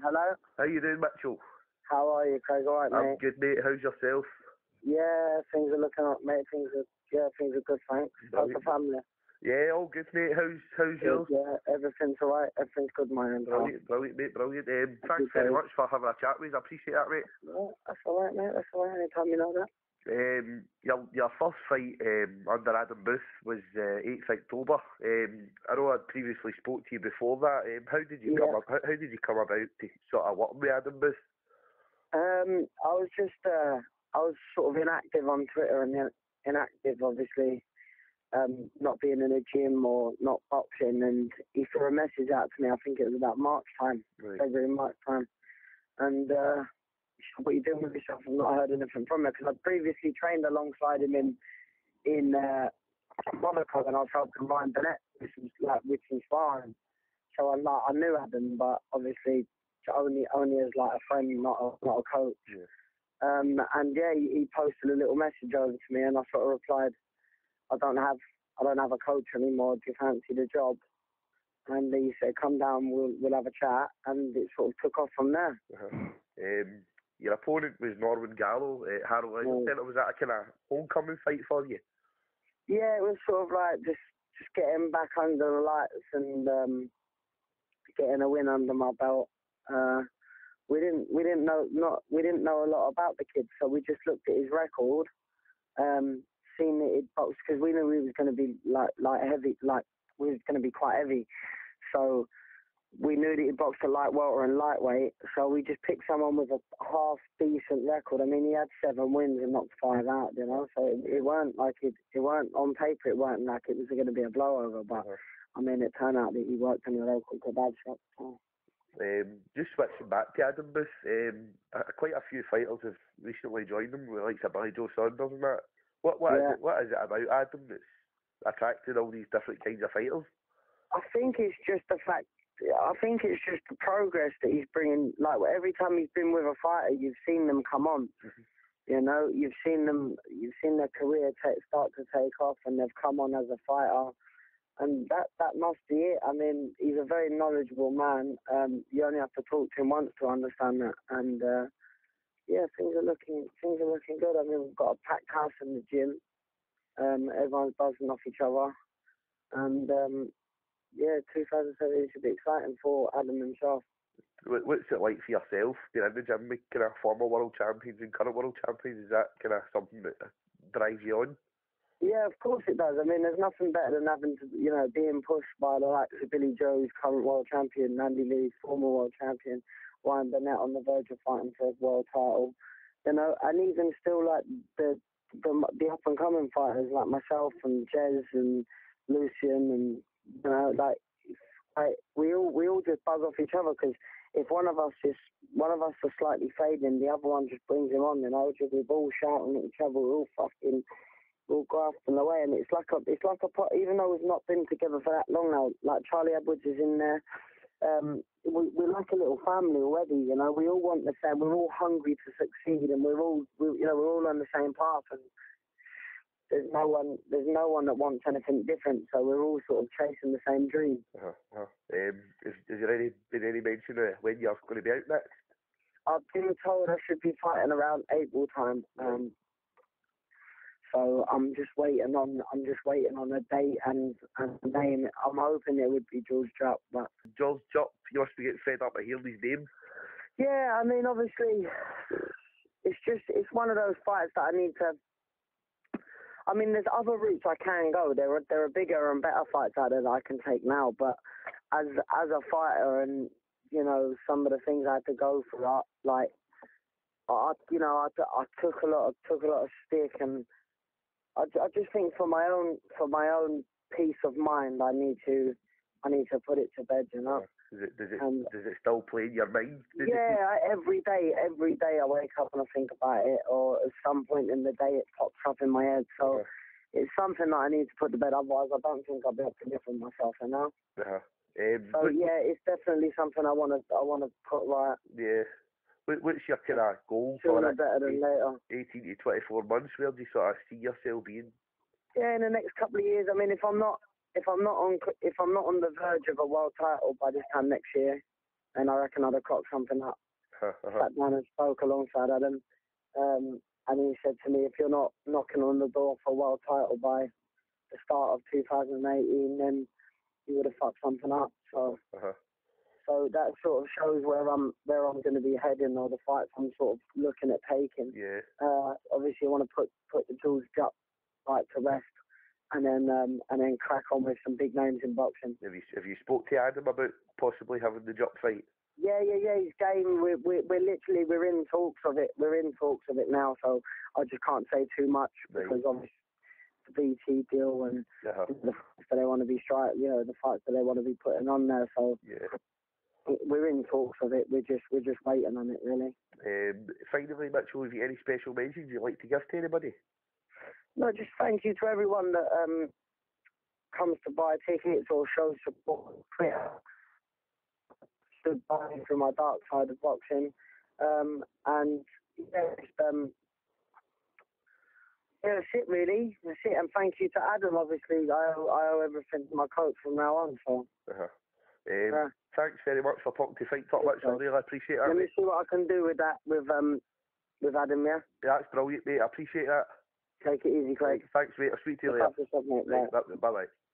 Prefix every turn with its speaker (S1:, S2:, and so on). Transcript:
S1: Hello?
S2: How you doing, Mitchell?
S1: How are you, Craig? All right,
S2: I'm
S1: mate?
S2: good, mate. How's yourself?
S1: Yeah, things are looking up, mate. Things are good, thanks. How's the family?
S2: Yeah, all good, mate. How's yours?
S1: Yeah, everything's all right. Everything's good, my end.
S2: Brilliant, mate, brilliant. Thanks very much for having a chat with us. I appreciate that, mate.
S1: Yeah, that's all right, mate. That's all right. Anytime you know that.
S2: Your first fight under Adam Booth was 8th October. I know I'd previously spoke to you before that. How did you how did you come about to sort of work with Adam Booth?
S1: I was sort of inactive on Twitter, and inactive, obviously, not being in a gym or not boxing, and he threw a message out to me. I think it was about March time,
S2: right.
S1: February, March time, and what are you doing with yourself? I've not heard anything from him, because I'd previously trained alongside him in Monaco, and I was helping Ryan Burnett, which was inspiring. So I knew Adam, but obviously only as like a friend, not a coach.
S2: Yeah.
S1: And yeah, he posted a little message over to me, and I sort of replied, I don't have a coach anymore. Do you fancy the job? And he said, come down, we'll have a chat, and it sort of took off from there.
S2: Your opponent was Norman Gallo at Harrow Leisure Centre. Was that a kind of homecoming fight for you?
S1: Yeah, it was sort of like just getting back under the lights and getting a win under my belt. We didn't know a lot about the kid, so we just looked at his record, seen that he'd boxed, because we knew he was going to be like heavy, like we was going to be quite heavy. So we knew that he boxed a light welter and lightweight. So we just picked someone with a half decent record. I mean, he had 7 wins and knocked 5 out, you know. So it weren't like it weren't on paper. It weren't like it was going to be a blowover, but. I mean, it turned out that he worked in a local kebab shop. So.
S2: Just switching back to Adam Booth, quite a few fighters have recently joined him, like Billy Joe Saunders and that. What is it about Adam that's attracted all these different kinds of fighters?
S1: I think it's just the fact. I think it's just the progress that he's bringing. Like every time he's been with a fighter, you've seen them come on. Mm-hmm. You know, you've seen their career start to take off, and they've come on as a fighter. And that must be it. I mean, he's a very knowledgeable man. You only have to talk to him once to understand that. And yeah, things are looking good. I mean, we've got a packed house in the gym. Everyone's buzzing off each other. And yeah, 2017 should be exciting for Adam himself.
S2: What's it like for yourself being in the gym with kind of former world champions and current world champions? Is that kind of something that drives you on?
S1: Yeah, of course it does. I mean, there's nothing better than having to, being pushed by the likes of Billy Joe, current world champion, Andy Lee, former world champion, Ryan Burnett on the verge of fighting for his world title. You know, and even still like the up and coming fighters like myself and Jez and Lucian, and like we all just buzz off each other, because if one of us is slightly fading, the other one just brings him on. We're all shouting at each other, we're all grasping away, and it's like a even though we've not been together for that long now, like Charlie Edwards is in there, we're like a little family already, you know. We all want the same, we're all hungry to succeed, and we're all on the same path, and there's no one that wants anything different, so we're all sort of chasing the same dream.
S2: Is there been any mention of when you're going to be out next?
S1: I've been told I should be fighting around April time. So I'm just waiting on a date and a name. I'm hoping it would be George Jupp, but
S2: George Jupp, you must be getting fed up of hearing his name.
S1: Yeah, I mean, obviously, it's one of those fights that I need to. I mean, there's other routes I can go. There are bigger and better fights out there that I can take now, but as a fighter, and some of the things I had to go through, I took a lot of stick, and I just think for my own peace of mind, I need to put it to bed, you know.
S2: Does it still play in your mind?
S1: Every day I wake up and I think about it, or at some point in the day it pops up in my head. So it's something that I need to put to bed. Otherwise, I don't think I'll be able to live with myself, you know. It's definitely something I want to put right.
S2: Yeah. What's your kind of goal
S1: for it? Better than later.
S2: 18 to 24 months. Where do you sort of see yourself being?
S1: Yeah, in the next couple of years. I mean, if I'm not on the verge of a world title by this time next year, and I reckon I'd have cocked something up. Sat down and spoke alongside Adam, and he said to me, if you're not knocking on the door for a world title by the start of 2018, then you would have fucked something up. So so that sort of shows where I'm going to be heading, or the fights I'm sort of looking at taking.
S2: Yeah.
S1: Obviously, I want to put the Jules Jupp fight to rest, and then crack on with some big names in boxing.
S2: Have you spoke to Adam about possibly having the Jupp fight?
S1: Yeah. He's game. We're in talks of it. We're in talks of it now. So I just can't say too much because obviously the BT deal and the fights that they want to be the fights that they want to be putting on there. So we're in talks of it. We're just waiting on it, really.
S2: Finally, Mitchell, have you any special mentions you'd like to give to anybody?
S1: No, just thank you to everyone that comes to buy tickets or show support on Twitter. Stood by me through my dark side of boxing, and that's it really. That's it, and thank you to Adam. Obviously, I owe everything to my coach from now on. So.
S2: Thanks very much for talking to Fight Talk, Mitchell. I really appreciate that.
S1: Let me see what I can do with that with Adam. Yeah.
S2: That's brilliant, mate. I appreciate that.
S1: Take it easy, Craig.
S2: Thanks, mate. I'll speak to you later.
S1: Bye bye.